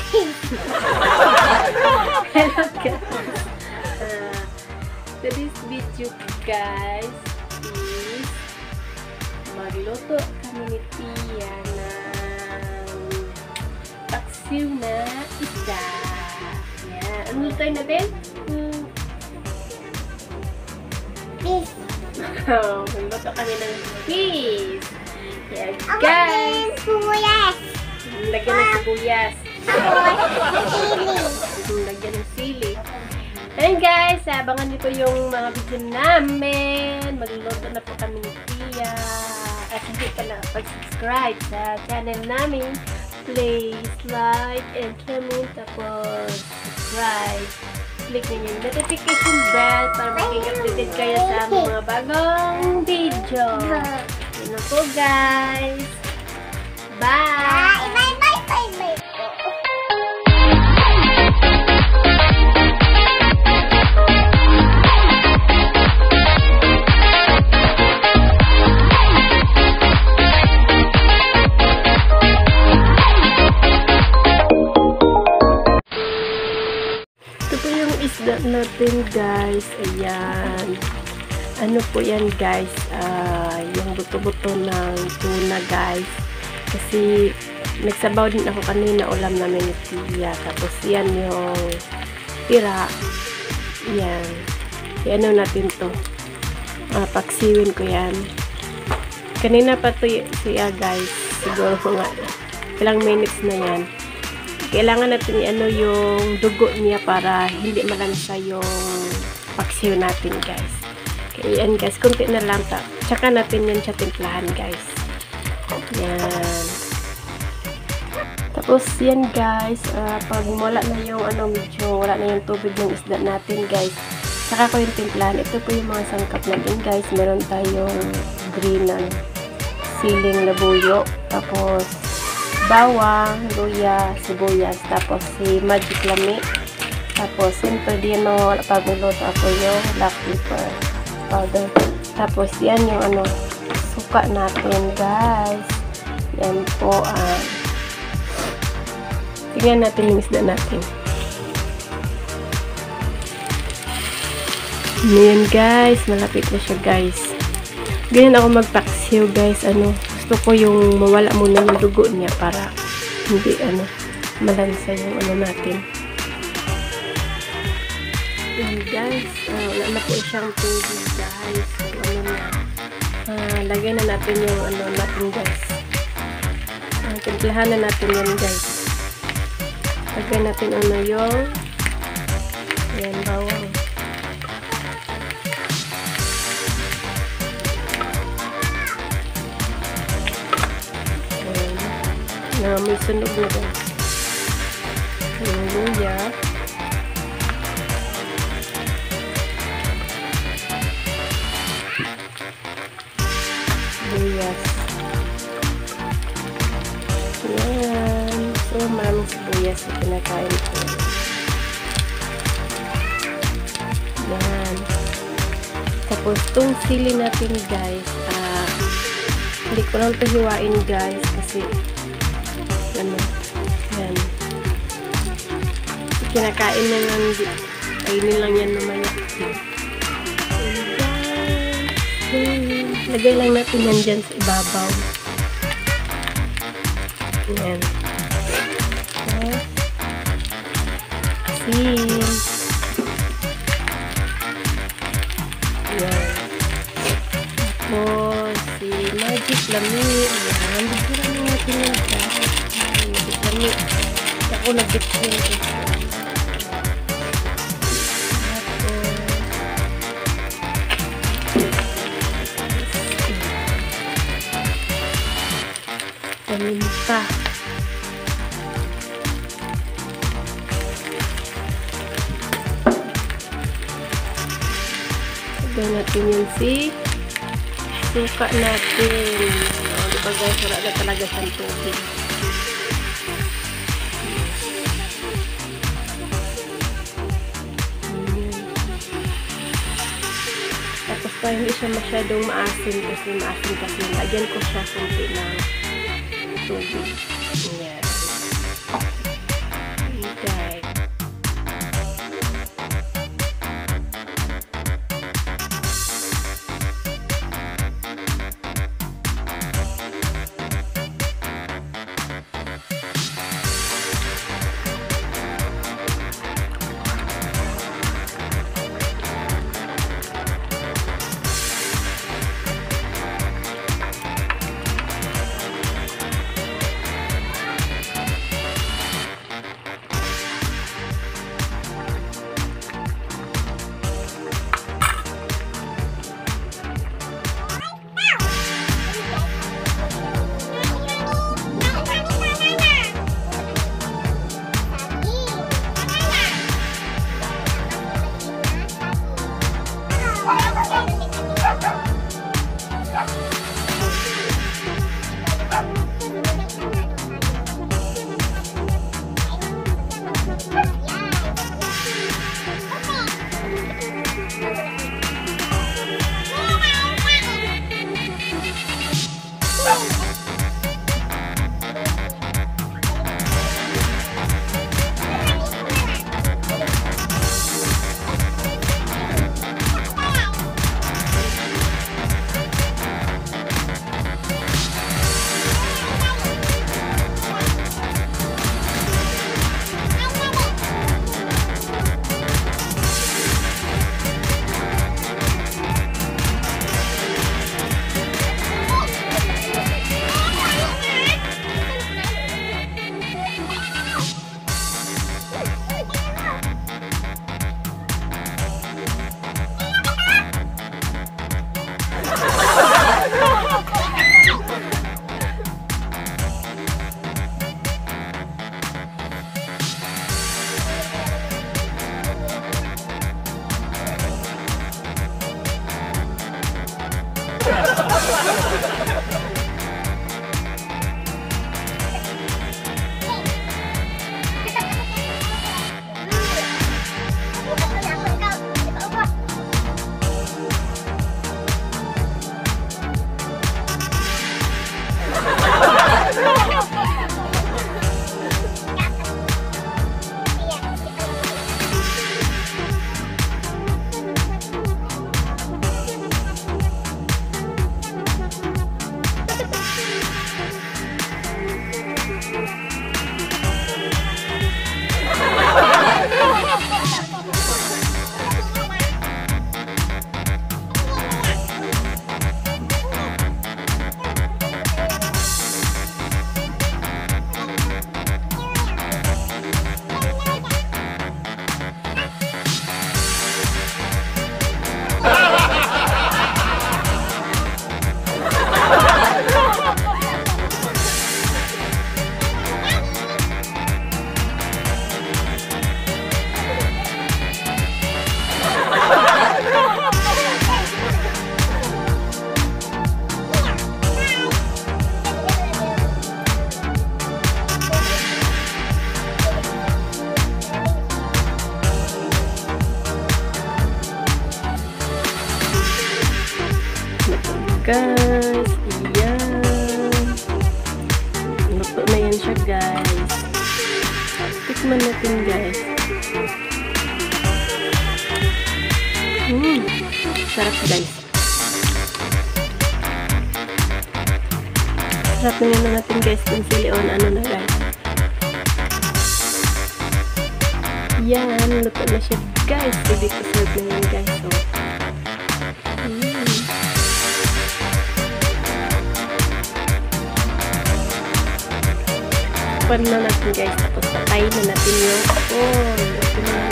Hello guys. Today's video guys is magluto kami ni Tia ng paksiw na isda. Yan. Ano lutuin natin? Fish. Magluto kami ng fish. Yan guys. Sibuyas. Lagyan ng sibuyas. Sili. Lagyan ng sili. Ayan guys, abangan niyo po yung mga video namin. Magluluto na po kami ni Tia. At hindi ka na pag-subscribe sa channel namin, please like and comment. Tapos subscribe. Click niyo yung notification bell para maging updated kayo sa mga bagong video. Yun na po guys. Bye! Bye. Isda natin guys, ayan, ano po yan guys, yung buto-buto ng tuna guys, kasi nagsabaw din ako kanina ulam namin ni Tia, tapos yan yung tira, yan, ano natin to, paksiwin ko yan, kanina pa to siya guys, siguro mga ilang minutes na yan. Kailangan natin i-ano yung dugo niya para hindi malansa yung paksiw natin guys. Kaya yan guys, kunti na lang. Tsaka natin yan siya timplahan guys. Yan. Tapos yan guys, pag wala na yung medyo wala na yung tubig ng isda natin guys. Saka ko yung timplahan. Ito po yung mga sangkap natin guys. Meron tayong green na siling labuyo. Tapos bawang, luya, sibuyas, tapos si magic lami, tapos simple din mga wala pag niluto ako yung black pepper powder, tapos yan yung suka natin guys, yan po, tingnan natin yung isda natin. Yan guys, malapit na siya guys. Ganyan ako magpaksiw guys, gusto ko yung mawala muna yung dugo niya para hindi malansa yung natin. Yan guys, wala na po siyang tubig guys. So, lagyan na natin yung natin guys. Timplahan na natin yan guys. Lagyan natin yung yan, bawang. Na may sunog na guys. Yung luya. Sibuyas. Yan. So, maraming sibuyas na pinakain ko. Yan. Tapos, itong sili natin guys, hindi ko lang ito hiwain guys kasi yan. Kinakain na lang, kainin lang yan naman. Lagay lang natin yan dyan sa ibabaw. Yan. Asin. Yan. Tapos, si magic lami. Yan. Bigyan lang natin yan dyan. Ako nag-bitchin ko. Tanim pa. Sabay natin yung suka natin. Diba guys, wala na talaga siyang tubig. Tapos pa hindi siya masyadong maasin kasi lagyan ko siya kunti ng tubig. Ayan. Guys, ayan. Luto na yan siya, guys. Tikman natin, guys. Sarap, guys. Sarap na natin, guys, kung silion. Ano na, guys. Yan, luto na siya, guys. Ready to serve na yan, guys. So, pan na natin, guys. Tapos patayin na natin yung